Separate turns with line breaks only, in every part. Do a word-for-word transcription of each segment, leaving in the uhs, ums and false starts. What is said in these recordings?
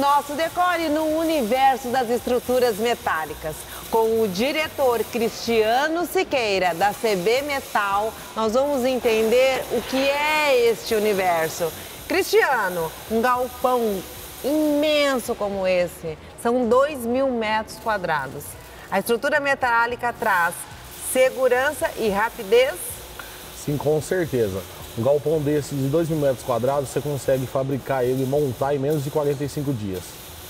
nosso Decore no universo das estruturas metálicas. Com o diretor Cristiano Siqueira, da C B Metal, nós vamos entender o que é este universo. Cristiano, um galpão imenso como esse, são dois mil metros quadrados. A estrutura metálica traz segurança e rapidez?
Sim, com certeza. Um galpão desse de dois mil metros quadrados, você consegue fabricar ele e montar em menos de quarenta e cinco dias.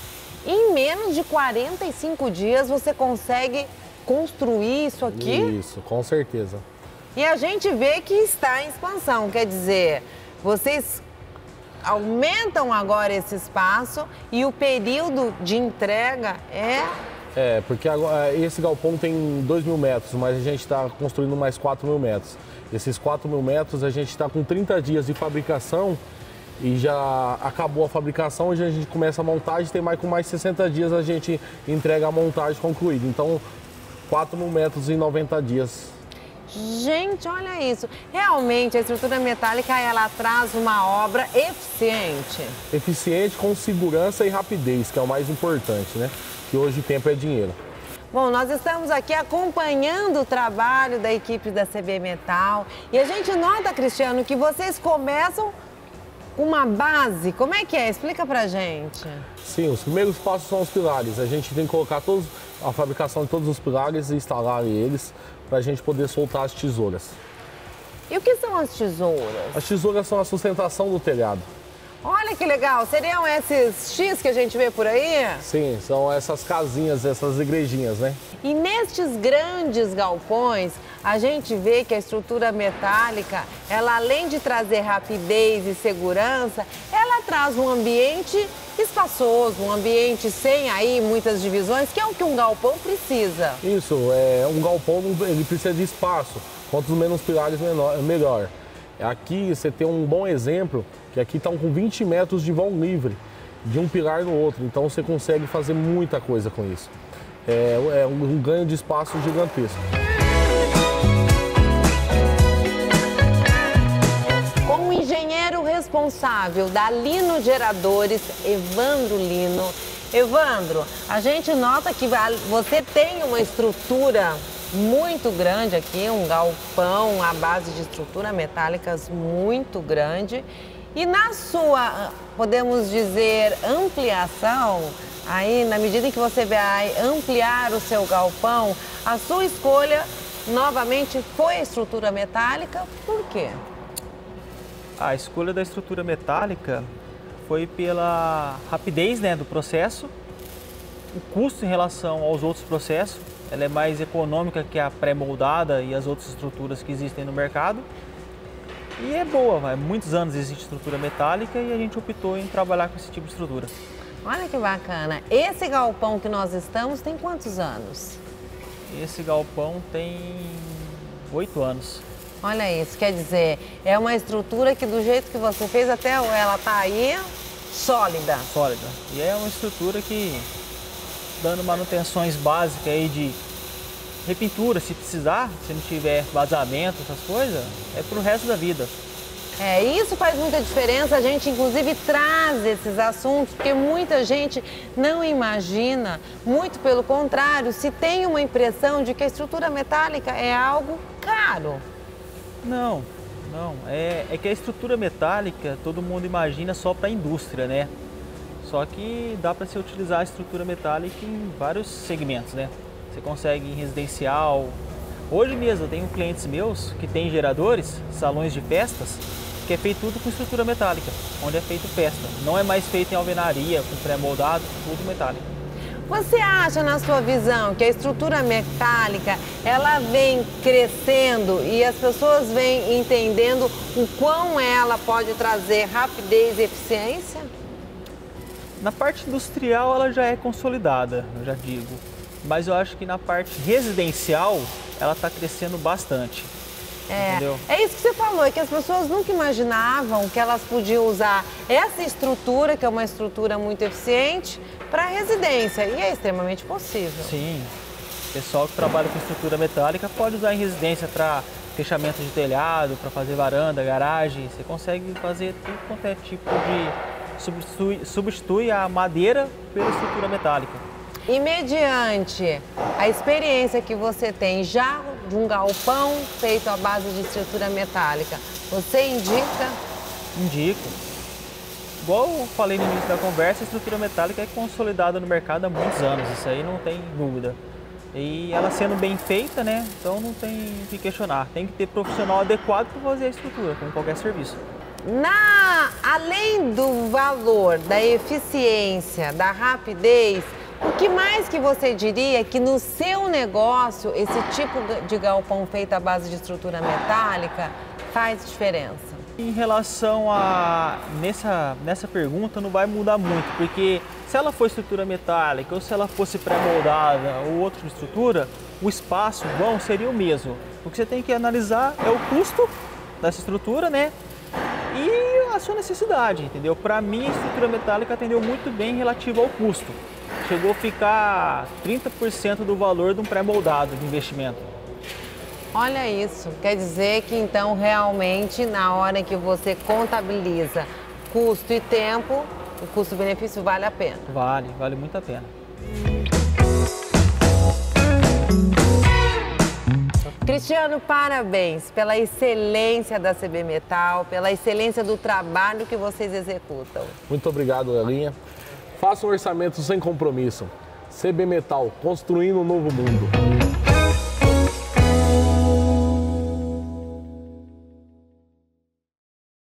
Em menos de quarenta e cinco dias você consegue construir isso aqui?
Isso, com certeza.
E a gente vê que está em expansão, quer dizer, vocês aumentam agora esse espaço e o período de entrega é...
É, porque agora, esse galpão tem dois mil metros, mas a gente está construindo mais quatro mil metros. Esses quatro mil metros a gente está com trinta dias de fabricação e já acabou a fabricação, hoje a gente começa a montagem, tem mais com mais sessenta dias a gente entrega a montagem concluída. Então, quatro mil metros em noventa dias.
Gente, olha isso. Realmente, a estrutura metálica, ela traz uma obra eficiente.
Eficiente, com segurança e rapidez, que é o mais importante, né? Que hoje o tempo é dinheiro.
Bom, nós estamos aqui acompanhando o trabalho da equipe da C B Metal e a gente nota, Cristiano, que vocês começam com uma base. Como é que é? Explica pra gente.
Sim, os primeiros passos são os pilares. A gente tem que colocar todos, a fabricação de todos os pilares e instalar eles para a gente poder soltar as tesouras.
E o que são as tesouras?
As tesouras são a sustentação do telhado.
Olha que legal, seriam esses X que a gente vê por aí?
Sim, são essas casinhas, essas igrejinhas, né?
E nestes grandes galpões, a gente vê que a estrutura metálica, ela além de trazer rapidez e segurança, ela traz um ambiente espaçoso, um ambiente sem aí muitas divisões, que é o que um galpão precisa.
Isso, é, um galpão ele precisa de espaço, quanto menos pilares menor, melhor. Aqui você tem um bom exemplo, que aqui estão com vinte metros de vão livre, de um pilar no outro, então você consegue fazer muita coisa com isso. É, é um, um ganho de espaço gigantesco.
Com o engenheiro responsável da Lino Geradores, Evandro Lino. Evandro, a gente nota que você tem uma estrutura muito grande aqui, um galpão à base de estruturas metálicas muito grande. E na sua, podemos dizer, ampliação, aí na medida em que você vai ampliar o seu galpão, a sua escolha novamente foi a estrutura metálica, por quê?
A escolha da estrutura metálica foi pela rapidez, né, do processo, o custo em relação aos outros processos. Ela é mais econômica que a pré-moldada e as outras estruturas que existem no mercado. E é boa, há muitos anos existe estrutura metálica e a gente optou em trabalhar com esse tipo de estrutura.
Olha que bacana. Esse galpão que nós estamos tem quantos anos?
Esse galpão tem oito anos.
Olha isso, quer dizer, é uma estrutura que do jeito que você fez até ela tá aí sólida.
Sólida. E é uma estrutura que, dando manutenções básicas aí de repintura, se precisar, se não tiver vazamento, essas coisas, é pro resto da vida.
É, isso faz muita diferença, a gente inclusive traz esses assuntos, porque muita gente não imagina, muito pelo contrário, se tem uma impressão de que a estrutura metálica é algo caro.
Não, não, é, é que a estrutura metálica todo mundo imagina só para a indústria, né? Só que dá para se utilizar a estrutura metálica em vários segmentos, né? Você consegue em residencial. Hoje mesmo eu tenho clientes meus que têm geradores, salões de festas, que é feito tudo com estrutura metálica, onde é feito festa. Não é mais feito em alvenaria, com pré-moldado, tudo metálico.
Você acha, na sua visão, que a estrutura metálica, ela vem crescendo e as pessoas vêm entendendo o quão ela pode trazer rapidez e eficiência?
Na parte industrial ela já é consolidada, eu já digo. Mas eu acho que na parte residencial ela está crescendo bastante.
É,
entendeu?
É isso que você falou, é que as pessoas nunca imaginavam que elas podiam usar essa estrutura, que é uma estrutura muito eficiente, para residência. E é extremamente possível.
Sim. O pessoal que trabalha com estrutura metálica pode usar em residência para fechamento de telhado, para fazer varanda, garagem. Você consegue fazer tudo quanto é tipo de substitui, substitui a madeira pela estrutura metálica.
E mediante a experiência que você tem já de um galpão feito à base de estrutura metálica, você indica?
Indico. Igual eu falei no início da conversa, a estrutura metálica é consolidada no mercado há muitos anos, isso aí não tem dúvida. E ela sendo bem feita, né, então não tem o que questionar. Tem que ter profissional adequado para fazer a estrutura, como qualquer serviço.
Na, além do valor, da eficiência, da rapidez, o que mais que você diria que no seu negócio, esse tipo de galpão feito à base de estrutura metálica faz diferença?
Em relação a nessa, nessa pergunta não vai mudar muito, porque se ela for estrutura metálica ou se ela fosse pré-moldada ou outra estrutura, o espaço, o vão seria o mesmo. O que você tem que analisar é o custo dessa estrutura, né? E a sua necessidade, entendeu? Para mim, a estrutura metálica atendeu muito bem relativo ao custo. Chegou a ficar trinta por cento do valor de um pré-moldado de investimento.
Olha isso, quer dizer que então realmente na hora que você contabiliza custo e tempo, o custo-benefício vale a pena.
Vale, vale muito a pena.
Cristiano, parabéns pela excelência da C B Metal, pela excelência do trabalho que vocês executam.
Muito obrigado, Elinha. Faça um orçamento sem compromisso. C B Metal, construindo um novo mundo.